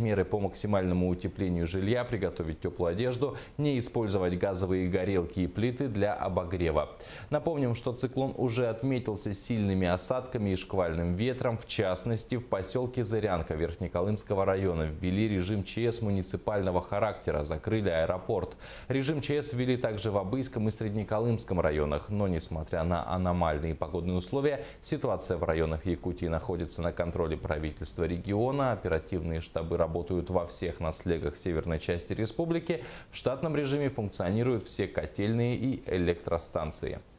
меры по максимальному утеплению жилья, приготовить теплую одежду, не использовать газовые горелки и плиты для обогрева. Напомним, что циклон уже отметился сильными осадками и шквальным ветром. В частности, в поселке Зырянка Верхнеколымского района ввели режим ЧС муниципального характера, закрыли аэропорт. Режим ЧС ввели также в Абыйском и Среднеколымском районах. Но, несмотря на аномальные погодные условия, ситуация в районах Якутии находится на контроле правительства региона. Оперативные штабы работают во всех наслегах северной части республики. В штатном режиме функционируют все котельные и электростанции.